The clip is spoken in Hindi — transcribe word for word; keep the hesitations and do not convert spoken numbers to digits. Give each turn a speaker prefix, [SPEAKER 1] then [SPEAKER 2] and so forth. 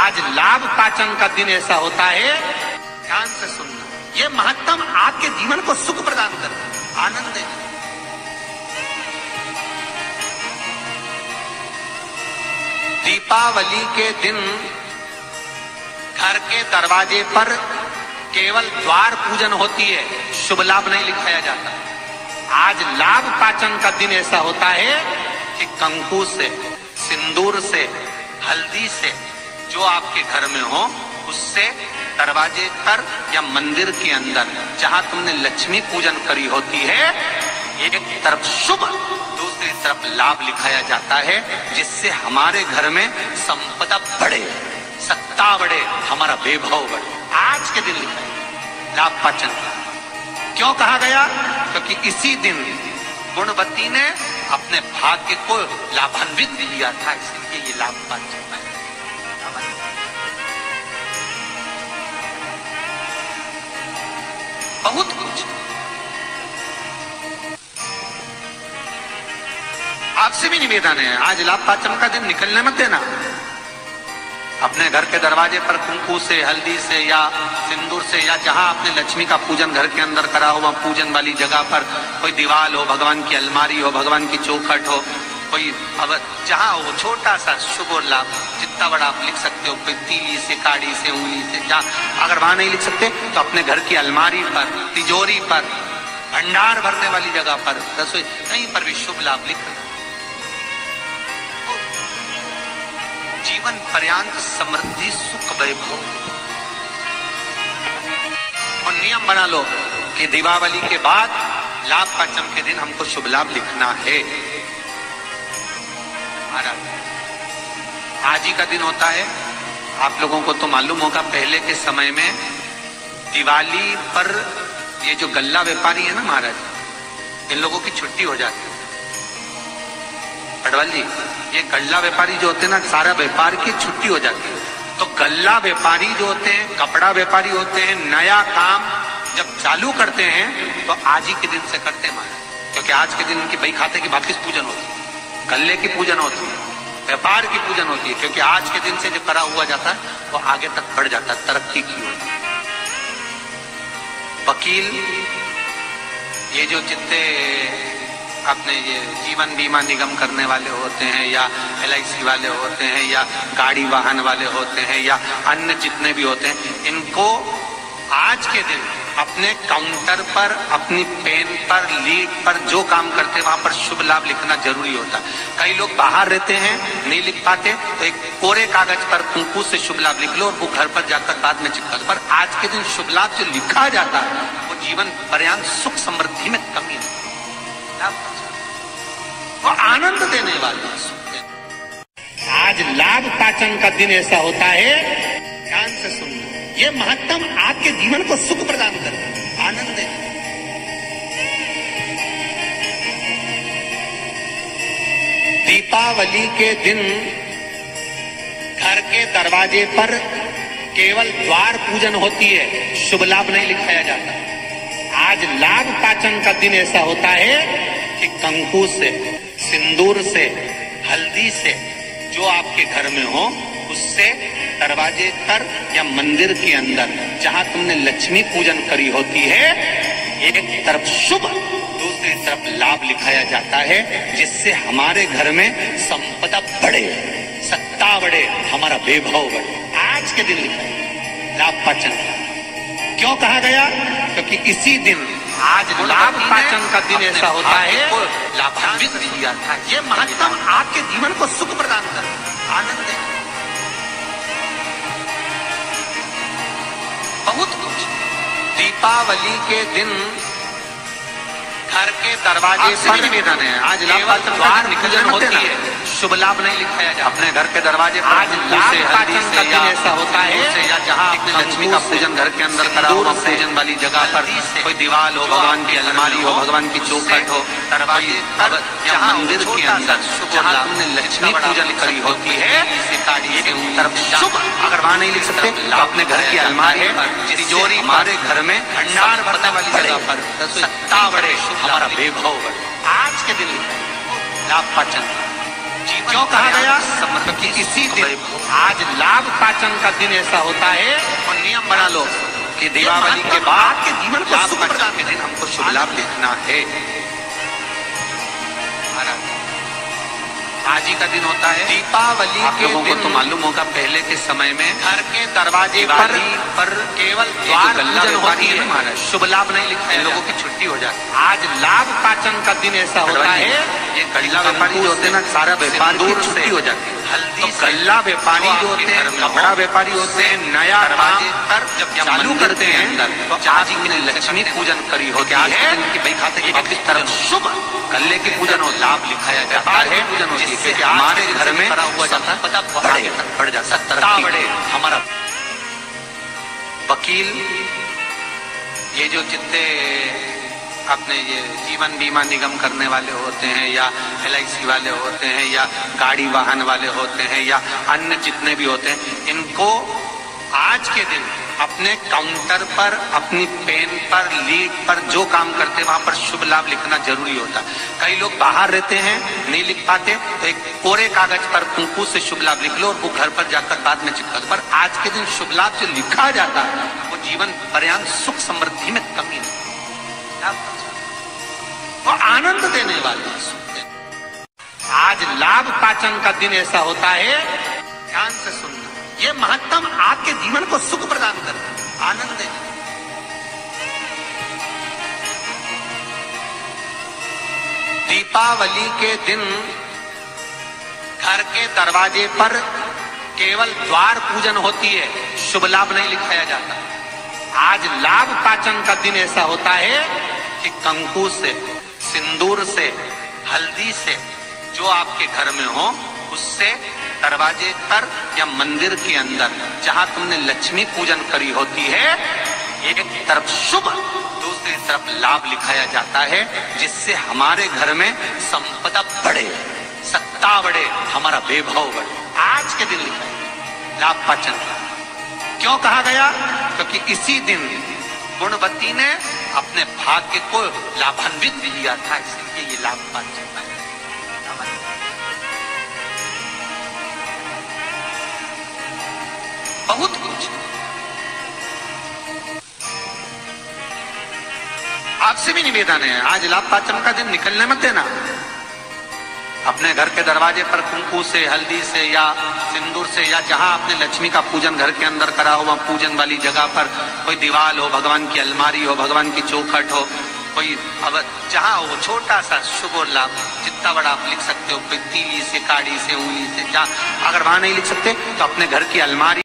[SPEAKER 1] आज लाभ पाचन का दिन ऐसा होता है, ध्यान से सुनना। ये महत्तम आपके जीवन को सुख प्रदान करता है, आनंद देता है। दीपावली के दिन घर के दरवाजे पर केवल द्वार पूजन होती है, शुभ लाभ नहीं लिखाया जाता। आज लाभ पाचन का दिन ऐसा होता है कि कंकु से, सिंदूर से, हल्दी से जो आपके घर में हो, उससे दरवाजे पर या मंदिर के अंदर जहां तुमने लक्ष्मी पूजन करी होती है, एक तरफ शुभ दूसरी तरफ लाभ लिखाया जाता है, जिससे हमारे घर में संपदा बढ़े, सत्ता बढ़े, हमारा वैभव बढ़े। आज के दिन लिखा है लाभ पाचन। क्यों कहा गया? क्योंकि इसी दिन गुणवती ने अपने भाग्य को लाभान्वित किया था, इसलिए ये लाभ पाचन है। बहुत कुछ आपसे भी निवेदन है, आज लाभ पाचन का दिन निकलने मत देना। अपने घर के दरवाजे पर कुंकू से, हल्दी से या सिंदूर से, या जहां आपने लक्ष्मी का पूजन घर के अंदर करा हो, वहां पूजन वाली जगह पर कोई दीवार हो, भगवान की अलमारी हो, भगवान की चौखट हो, कोई अब जहां हो, छोटा सा शुभ लाभ जितना बड़ा आप लिख सकते हो, कोई तीली से, काड़ी से, उंगली से, या अगर वहां नहीं लिख सकते तो अपने घर की अलमारी पर, तिजोरी पर, भंडार भरने वाली जगह पर, रसोई, कहीं पर भी शुभ लाभ लिख। जीवन पर्यांत समृद्धि सुख वैभव। और नियम बना लो कि दीपावली के बाद लाभ पाचन के दिन हमको शुभ लाभ लिखना है। आज ही का दिन होता है, आप लोगों को तो मालूम होगा, पहले के समय में दिवाली पर ये जो गल्ला व्यापारी है ना महाराज, इन लोगों की छुट्टी हो जाती है। अडवाल जी, ये गल्ला व्यापारी जो होते हैं ना, सारा व्यापार की छुट्टी हो जाती है। तो गल्ला व्यापारी जो होते हैं, कपड़ा व्यापारी होते हैं, नया काम जब चालू करते हैं तो आज ही के दिन से करते हैं महाराज, क्योंकि आज के दिन उनकी बही खाते की वापिस पूजन होती है, गल्ले की पूजन होती है, व्यापार की पूजन होती है, क्योंकि आज के दिन से जो करा हुआ जाता है वो आगे तक बढ़ जाता है, तरक्की की होती है। वकील, ये जो जितने अपने ये जीवन बीमा निगम करने वाले होते हैं, या एल आई सी वाले होते हैं, या गाड़ी वाहन वाले होते हैं, या अन्य जितने भी होते हैं, इनको आज के दिन अपने काउंटर पर, अपनी पेन पर, लीड पर जो काम करते हैं वहां पर शुभ लाभ लिखना जरूरी होता है। कई लोग बाहर रहते हैं, नहीं लिख पाते, तो एक कोरे कागज पर कुंकू से शुभ लाभ लिख लो और वो घर पर जाकर बाद में चिपका। पर आज के दिन शुभ लाभ जो लिखा जाता है वो जीवन पर्यांत सुख समृद्धि में कमी है, वो आनंद देने वाला सुख। आज लाभ पाचन का दिन ऐसा होता है, ध्यान से सुनना। ये महत्तम आपके जीवन को सुख प्रदान करता है, आनंद देता है। दीपावली के दिन घर के दरवाजे पर केवल द्वार पूजन होती है, शुभ लाभ नहीं लिखाया जाता। आज लाभ पाचन का दिन ऐसा होता है कि कंकु से, सिंदूर से, हल्दी से जो आपके घर में हो, उससे दरवाजे पर या मंदिर के अंदर जहां तुमने लक्ष्मी पूजन करी होती है, एक तरफ शुभ दूसरी तरफ लाभ लिखाया जाता है, जिससे हमारे घर में संपदा बढ़े, सत्ता बढ़े, हमारा वैभव बढ़े। आज के दिन लिखा है लाभ पाचन। क्यों कहा गया? क्योंकि इसी दिन आज लाभ पाचन का दिन ऐसा होता है, लाभान्वित किया था। ये महत्तम आपके जीवन को सुख प्रदान करता है, आनंद देता है। बहुत कुछ दीपावली के दिन घर के दरवाजे पर निवेदन है, आज लाभ पाचन द्वार निकलन होती है, शुभ लाभ नहीं लिखाया जाता। अपने घर के दरवाजे पर आज लाभ पाचन का दिन ऐसा होता है, या जहां आपने लक्ष्मी का पूजन घर के अंदर करा हो, पूजन वाली जगह पर कोई दीवार हो, भगवान की अलमारी हो, भगवान की चौखट हो, दरवाजे पर या मंदिर के अंदर जहां तुमने लक्ष्मी पूजन करी होती है, एक तरफ शुभ, अगर वहां नहीं लिख सकते तो अपने घर की अलमारी पर, तिजोरी, हमारे घर में भंडार भरने वाली जगह पर, सत्ता बढ़े, हमारा वैभव बढ़े। आज के दिन लाभ पाचन। क्यों कहा गया? क्योंकि इसी दिन आज लाभ पाचन का दिन ऐसा होता है और नियम बना लो कि दीपावली के बाद के जीवन को सुख प्रदान के दिन हमको शुभ लाभ लिखना है। आज ही का दिन होता है दीपावली के दिन। को तो मालूम होगा पहले के समय में घर के दरवाजे पर पर केवल द्वार पूजन होती है, शुभ लाभ नहीं लिखा है, लोगों की छुट्टी हो जाती है। आज लाभ पाचन का दिन ऐसा होता है, ये गल्ला व्यापारी जो होते हैं ना, सारा व्यापार की छुट्टी हो जाती है। हल्दी तो गल्ला व्यापारी जो होते हैं, कपड़ा व्यापारी होते हैं, नया काम कर जब चालू करते हैं तो आज ही लक्ष्मी पूजन करी होती है कि भाई खाते की किस तरह शुभ गल्ले की पूजन हो, लाभ लिखाया जाता है, पूजन होती है क्योंकि हमारे घर में करा हुआ जाता है, पता बढ़े बढ़ जाता है, बढ़े हमारा वकील, ये जो जितने अपने ये जीवन बीमा निगम करने वाले होते हैं या एल आई सी वाले होते हैं या गाड़ी वाहन वाले होते हैं या अन्य जितने भी होते हैं, इनको आज के दिन अपने काउंटर पर अपनी पेन पर लीड पर जो काम करते हैं वहां पर शुभ लाभ लिखना जरूरी होता है। कई लोग बाहर रहते हैं नहीं लिख पाते, तो एक कोरे कागज पर कुंकू से शुभ लाभ लिख लो और वो घर पर जाकर बाद में चिपका दो। पर आज के दिन शुभ लाभ जो लिखा जाता है वो जीवन पर्यंत सुख समृद्धि में कमी नहीं और आनंद देने वाले। आज लाभ पाचन का दिन ऐसा होता है, ध्यान से सुनना, ये महत्तम आपके जीवन को सुख प्रदान करता है, आनंद देता है। दीपावली के दिन घर के दरवाजे पर केवल द्वार पूजन होती है, शुभ लाभ नहीं लिखाया जाता। आज लाभ पाचन का दिन ऐसा होता है कि कंकु से, सिंदूर से, हल्दी से, जो आपके घर में हो उससे दरवाजे पर या मंदिर के अंदर जहां तुमने लक्ष्मी पूजन करी होती है, एक तरफ शुभ दूसरी तरफ लाभ लिखाया जाता है, जिससे हमारे घर में संपदा बढ़े, सत्ता बढ़े, हमारा वैभव बढ़े। आज के दिन लिखा है लाभ पाचन। क्यों कहा गया? क्योंकि इसी दिन गुणवती ने अपने भाग्य को लाभान्वित किया था, इसलिए ये लाभ पाचन है। बहुत कुछ आपसे भी निवेदन है, आज लाभ पाचन का दिन निकलने मत देना। अपने घर के दरवाजे पर कुंकू से, हल्दी से या सिंदूर से या जहां आपने लक्ष्मी का पूजन घर के अंदर करा हुआ पूजन वाली जगह पर कोई दीवार हो, भगवान की अलमारी हो, भगवान की चौखट हो, कोई अब जहां हो छोटा सा शुभ और लाभ, जितना बड़ा आप लिख सकते हो, कोई तीली से, काड़ी से, उंगली से, जहां अगर वहां नहीं लिख सकते तो अपने घर की अलमारी